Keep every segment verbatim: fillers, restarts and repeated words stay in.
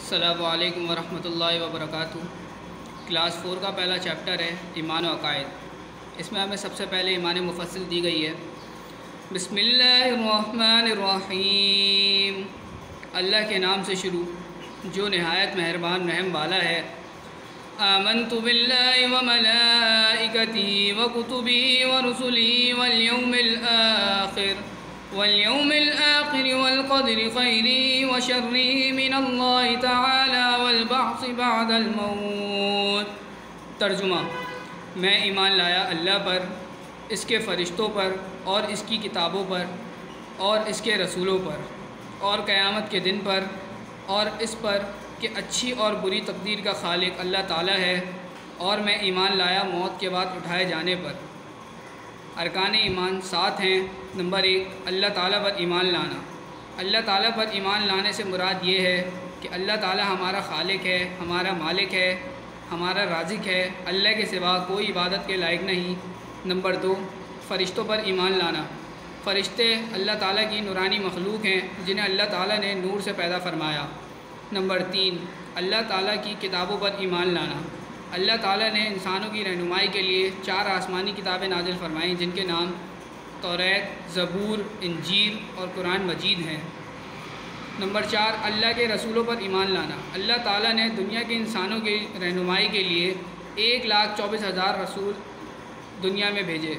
السلام علیکم ورحمۃ اللہ وبرکاتہ۔ کلاس فور کا پہلا چیپٹر ہے ایمان و عقائد۔ اس میں ہمیں سب سے پہلے ایمان مفصل دی گئی ہے۔ بسم اللہ الرحمن الرحیم، اللہ کے نام سے شروع جو نہایت مہربان رحم والا ہے۔ آمنت باللہ وملائکتہ وکتبہ ورسلہ والیوم الآخر واليوم الآخر والقدر خيره وشره من الله تعالى والبعث بعد الموت۔ ترجمہ: میں ایمان لایا اللہ پر، اس کے فرشتوں پر اور اس کی کتابوں پر اور اس کے رسولوں پر اور قیامت کے دن پر، اور اس پر کہ اچھی اور بری تقدیر کا خالق اللہ تعالیٰ ہے، اور میں ایمان لایا موت کے بعد اٹھائے جانے پر۔ ارکان ایمان سات ہیں۔ نمبر ایک، اللہ تعالیٰ پر ایمان لانا۔ اللہ تعالیٰ پر ایمان لانے سے مراد یہ ہے کہ اللہ تعالیٰ ہمارا خالق ہے، ہمارا مالک ہے، ہمارا رازق ہے، اللہ کے سوا کوئی عبادت کے لائق نہیں۔ نمبر دو، فرشتوں پر ایمان لانا۔ فرشتے اللہ تعالیٰ کی نورانی مخلوق ہیں جنہیں اللہ تعالیٰ نے نور سے پیدا فرمایا۔ نمبر تین، اللہ تعالیٰ کی کتابوں پر ایمان لانا۔ اللہ تعالیٰ نے انسانوں کی رہنمائی کے لیے چار آسمانی کتابیں نازل فرمائیں جن کے نام توریت، زبور، انجیل اور قرآن مجید ہیں۔ نمبر چار، اللہ کے رسولوں پر ایمان لانا۔ اللہ تعالیٰ نے دنیا کے انسانوں کی رہنمائی کے لیے ایک لاکھ چوبیس ہزار رسول دنیا میں بھیجے۔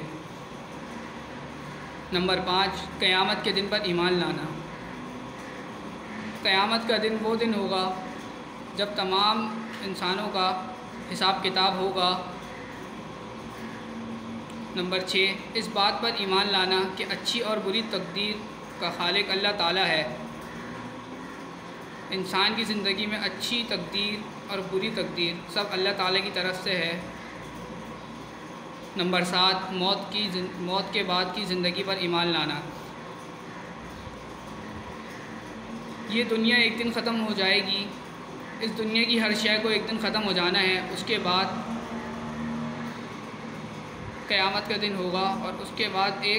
نمبر پانچ، قیامت کے دن پر ایمان لانا۔ قیامت کا دن وہ دن ہوگا جب تمام انسانوں کا حساب کتاب ہوگا۔ نمبر چھ، اس بات پر ایمان لانا کہ اچھی اور بری تقدیر کا خالق اللہ تعالیٰ ہے۔ انسان کی زندگی میں اچھی تقدیر اور بری تقدیر سب اللہ تعالیٰ کی طرف سے ہے۔ نمبر سات، موت کی موت کے بعد کی زندگی پر ایمان لانا۔ یہ دنیا ایک دن ختم ہو جائے گی، اس دنیا کی ہر شے کو ایک دن ختم ہو جانا ہے۔ اس کے بعد قیامت کا دن ہوگا اور اس کے بعد ایک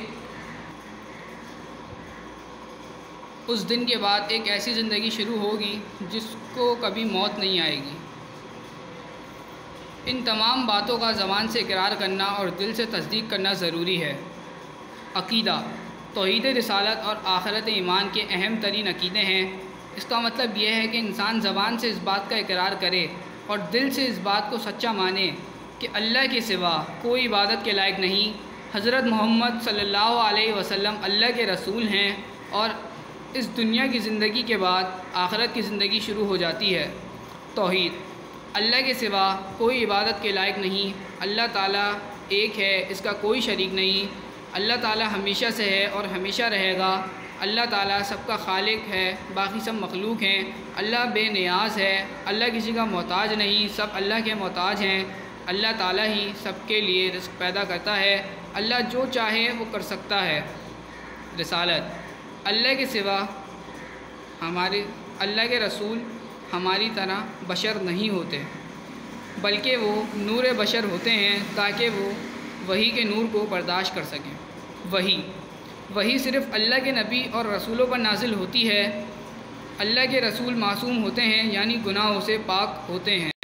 اس دن کے بعد ایک ایسی زندگی شروع ہوگی جس کو کبھی موت نہیں آئے گی۔ ان تمام باتوں کا زبان سے اقرار کرنا اور دل سے تصدیق کرنا ضروری ہے۔ عقیدہ توحید رسالت اور آخرت ایمان کے اہم ترین عقیدے ہیں۔ اس کا مطلب یہ ہے کہ انسان زبان سے اس بات کا اقرار کرے اور دل سے اس بات کو سچا مانے کہ اللہ کے سوا کوئی عبادت کے لائق نہیں، حضرت محمد صلی اللہ علیہ وسلم اللہ کے رسول ہیں، اور اس دنیا کی زندگی کے بعد آخرت کی زندگی شروع ہو جاتی ہے۔ توحید اللہ کے سوا کوئی عبادت کے لائق نہیں، اللہ تعالیٰ ایک ہے، اس کا کوئی شریک نہیں، اللہ تعالیٰ ہمیشہ سے ہے اور ہمیشہ رہے گا، اللہ تعالیٰ سب کا خالق ہے، باقی سب مخلوق ہیں، اللہ بے نیاز ہے، اللہ کسی کا محتاج نہیں، سب اللہ کے محتاج ہیں، اللہ تعالیٰ ہی سب کے لیے رزق پیدا کرتا ہے، اللہ جو چاہے وہ کر سکتا ہے۔ رسالت اللہ کے سوا ہمارے اللہ کے رسول ہماری طرح بشر نہیں ہوتے، بلکہ وہ نور بشر ہوتے ہیں تاکہ وہ وحی کے نور کو برداشت کر سکیں۔ وحی وحی صرف اللہ کے نبی اور رسولوں پر نازل ہوتی ہے۔ اللہ کے رسول معصوم ہوتے ہیں، یعنی گناہوں سے پاک ہوتے ہیں۔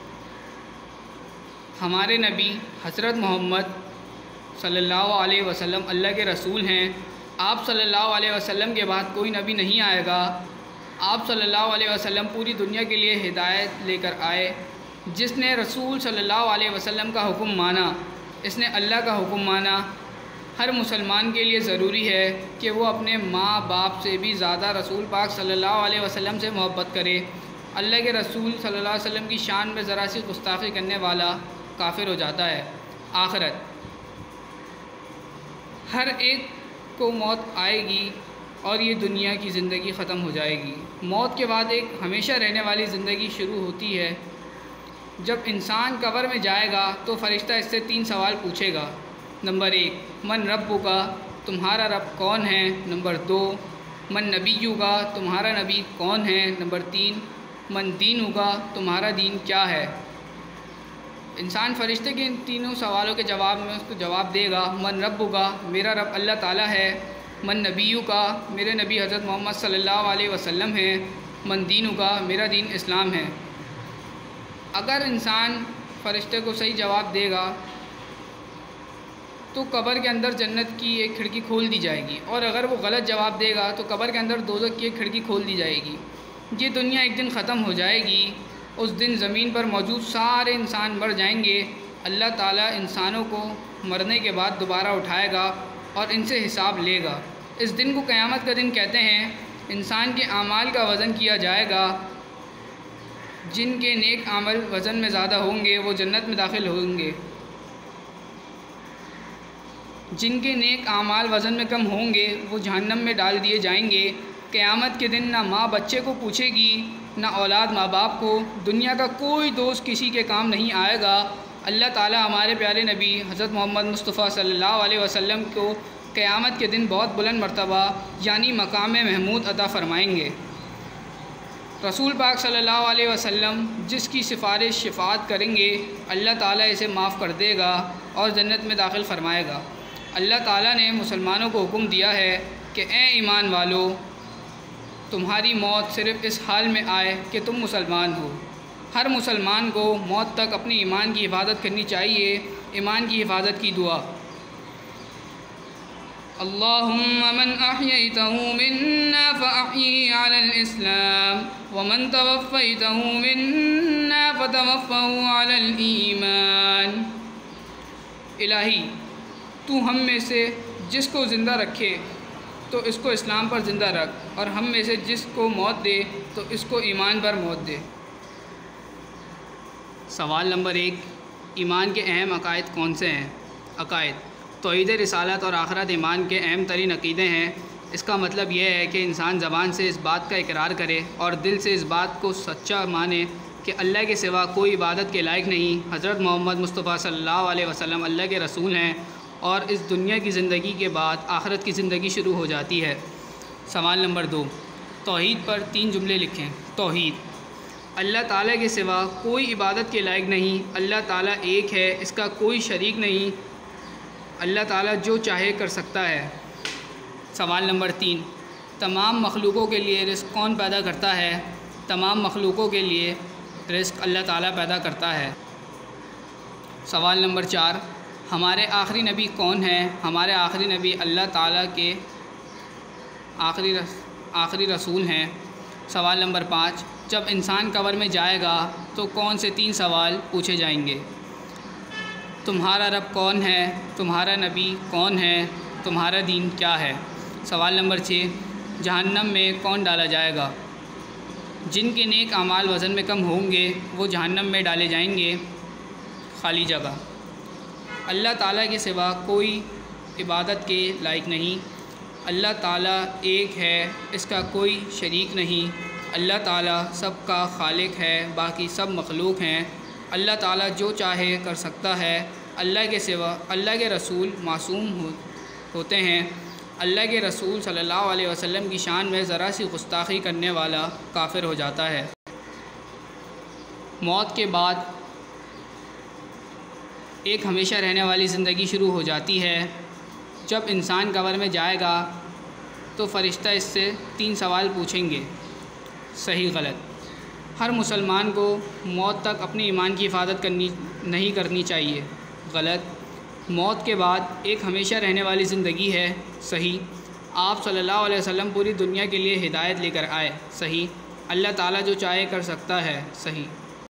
ہمارے نبی حضرت محمد صلی اللہ علیہ وسلم اللہ کے رسول ہیں۔ آپ صلی اللہ علیہ وسلم کے بعد کوئی نبی نہیں آئے گا۔ آپ صلی اللہ علیہ وسلم پوری دنیا کے لیے ہدایت لے کر آئے۔ جس نے رسول صلی اللہ علیہ وسلم کا حکم مانا، اس نے اللہ کا حکم مانا۔ ہر مسلمان کے لیے ضروری ہے کہ وہ اپنے ماں باپ سے بھی زیادہ رسول پاک صلی اللہ علیہ وسلم سے محبت کرے۔ اللہ کے رسول صلی اللہ علیہ وسلم کی شان میں ذرا سی گستاخی کرنے والا کافر ہو جاتا ہے۔ آخرت ہر ایک کو موت آئے گی اور یہ دنیا کی زندگی ختم ہو جائے گی۔ موت کے بعد ایک ہمیشہ رہنے والی زندگی شروع ہوتی ہے۔ جب انسان قبر میں جائے گا تو فرشتہ اس سے تین سوال پوچھے گا۔ نمبر ایک، من رب کا، تمہارا رب کون ہے؟ نمبر دو، من نبی کا، تمہارا نبی کون ہے؟ نمبر تین، من دین کا، تمہارا دین کیا ہے؟ انسان فرشتے کے ان تینوں سوالوں کے جواب میں اس کو جواب دے گا، من رب کا، میرا رب اللہ تعالیٰ ہے، من نبی کا، میرے نبی حضرت محمد صلی اللہ علیہ وسلم ہیں، من دینک کا، میرا دین اسلام ہے۔ اگر انسان فرشتے کو صحیح جواب دے گا تو قبر کے اندر جنت کی ایک کھڑکی کھول دی جائے گی، اور اگر وہ غلط جواب دے گا تو قبر کے اندر دوزخ کی ایک کھڑکی کھول دی جائے گی۔ یہ دنیا ایک دن ختم ہو جائے گی، اس دن زمین پر موجود سارے انسان مر جائیں گے۔ اللہ تعالیٰ انسانوں کو مرنے کے بعد دوبارہ اٹھائے گا اور ان سے حساب لے گا۔ اس دن کو قیامت کا دن کہتے ہیں۔ انسان کے اعمال کا وزن کیا جائے گا، جن کے نیک عمل وزن میں زیادہ ہوں گے وہ جنت میں داخل ہوں گے، جن کے نیک اعمال وزن میں کم ہوں گے وہ جہنم میں ڈال دیے جائیں گے۔ قیامت کے دن نہ ماں بچے کو پوچھے گی، نہ اولاد ماں باپ کو، دنیا کا کوئی دوست کسی کے کام نہیں آئے گا۔ اللہ تعالیٰ ہمارے پیارے نبی حضرت محمد مصطفیٰ صلی اللہ علیہ وسلم کو قیامت کے دن بہت بلند مرتبہ یعنی مقام محمود عطا فرمائیں گے۔ رسول پاک صلی اللہ علیہ وسلم جس کی سفارش شفاعت کریں گے اللہ تعالیٰ اسے معاف کر دے گا اور جنت میں داخل فرمائے گا۔ اللہ تعالیٰ نے مسلمانوں کو حکم دیا ہے کہ اے ایمان والو، تمہاری موت صرف اس حال میں آئے کہ تم مسلمان ہو۔ ہر مسلمان کو موت تک اپنی ایمان کی حفاظت کرنی چاہیے۔ ایمان کی حفاظت کی دعا: اللہم من احییتہ منا فاحیہ علی الاسلام ومن توفیتہ منا فتوفہ علی الایمان۔ الہی، تو ہم میں سے جس کو زندہ رکھے تو اس کو اسلام پر زندہ رکھ، اور ہم میں سے جس کو موت دے تو اس کو ایمان پر موت دے۔ سوال نمبر ایک، ایمان کے اہم عقائد کون سے ہیں؟ عقائد: توحید رسالت اور آخرت ایمان کے اہم ترین عقیدے ہیں۔ اس کا مطلب یہ ہے کہ انسان زبان سے اس بات کا اقرار کرے اور دل سے اس بات کو سچا مانے کہ اللہ کے سوا کوئی عبادت کے لائق نہیں، حضرت محمد مصطفیٰ صلی اللہ علیہ وسلم اللہ کے رسول ہیں، اور اس دنیا کی زندگی کے بعد آخرت کی زندگی شروع ہو جاتی ہے۔ سوال نمبر دو، توحید پر تین جملے لکھیں۔ توحید: اللہ تعالیٰ کے سوا کوئی عبادت کے لائق نہیں، اللہ تعالیٰ ایک ہے، اس کا کوئی شریک نہیں، اللہ تعالیٰ جو چاہے کر سکتا ہے۔ سوال نمبر تین، تمام مخلوقوں کے لیے رزق کون پیدا کرتا ہے؟ تمام مخلوقوں کے لیے رزق اللہ تعالیٰ پیدا کرتا ہے۔ سوال نمبر چار، ہمارے آخری نبی کون ہیں؟ ہمارے آخری نبی اللہ تعالیٰ کے آخری رس آخری رسول ہیں۔ سوال نمبر پانچ، جب انسان قبر میں جائے گا تو کون سے تین سوال پوچھے جائیں گے؟ تمہارا رب کون ہے؟ تمہارا نبی کون ہے؟ تمہارا دین کیا ہے؟ سوال نمبر چھ، جہنم میں کون ڈالا جائے گا؟ جن کے نیک اعمال وزن میں کم ہوں گے وہ جہنم میں ڈالے جائیں گے۔ خالی جگہ: اللہ تعالیٰ کے سوا کوئی عبادت کے لائق نہیں، اللہ تعالیٰ ایک ہے، اس کا کوئی شریک نہیں، اللہ تعالیٰ سب کا خالق ہے، باقی سب مخلوق ہیں، اللہ تعالیٰ جو چاہے کر سکتا ہے، اللہ کے سوا اللہ کے رسول معصوم ہو ہوتے ہیں، اللہ کے رسول صلی اللہ علیہ وسلم کی شان میں ذرا سی گستاخی کرنے والا کافر ہو جاتا ہے۔ موت کے بعد ایک ہمیشہ رہنے والی زندگی شروع ہو جاتی ہے۔ جب انسان قبر میں جائے گا تو فرشتہ اس سے تین سوال پوچھیں گے: صحیح غلط۔ ہر مسلمان کو موت تک اپنی ایمان کی حفاظت کرنی نہیں کرنی چاہیے۔ غلط۔ موت کے بعد ایک ہمیشہ رہنے والی زندگی ہے۔ صحیح۔ آپ صلی اللہ علیہ وسلم پوری دنیا کے لیے ہدایت لے کر آئے۔ صحیح۔ اللہ تعالیٰ جو چاہے کر سکتا ہے۔ صحیح۔